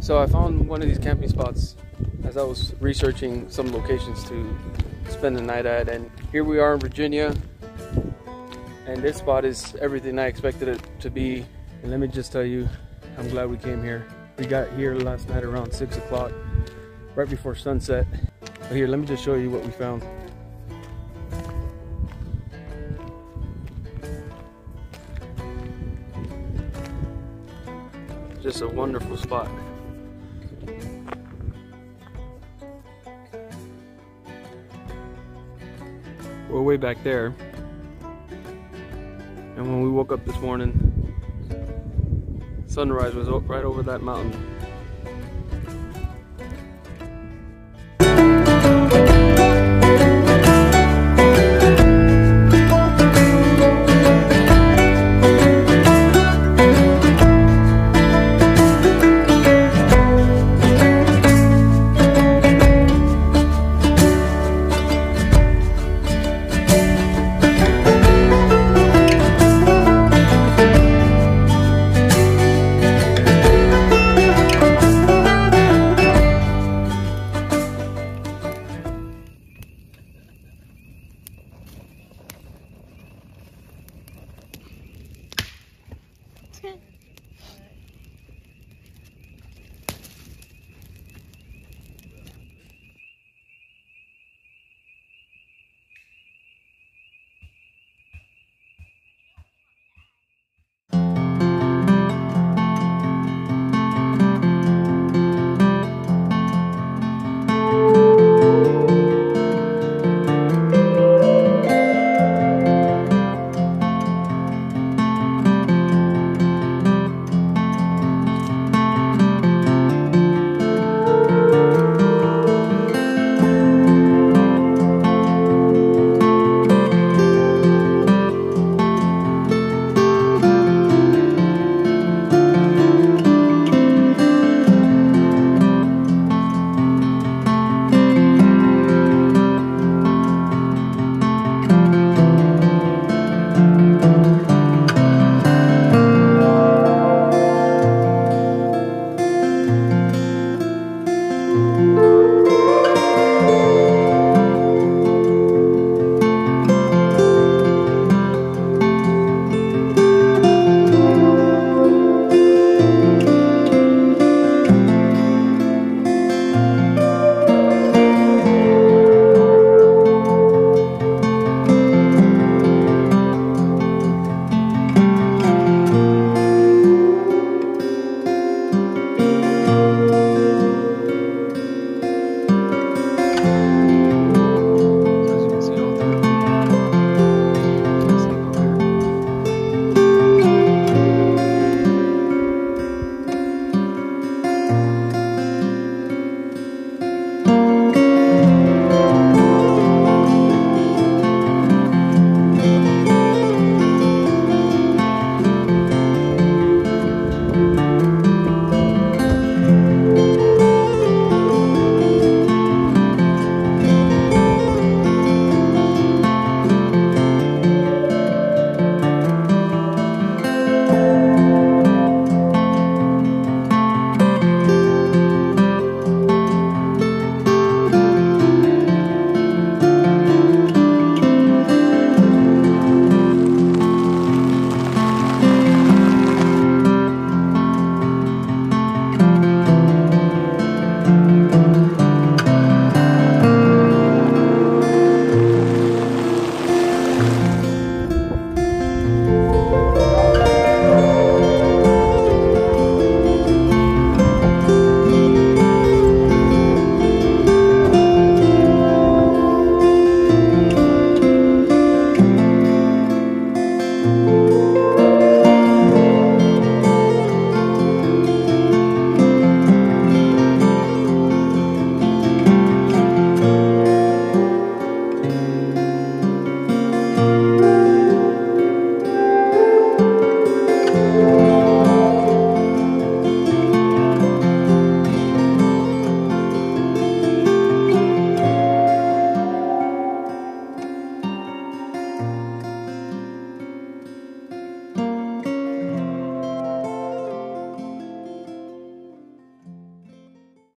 So I found one of these camping spots as I was researching some locations to spend the night at, and here we are in Virginia, and this spot is everything I expected it to be. And let me just tell you, I'm glad we came here. We got here last night around 6 o'clock, right before sunset. But here, let me just show you what we found. Just a wonderful spot. We're way back there, and when we woke up this morning, sunrise was right over that mountain.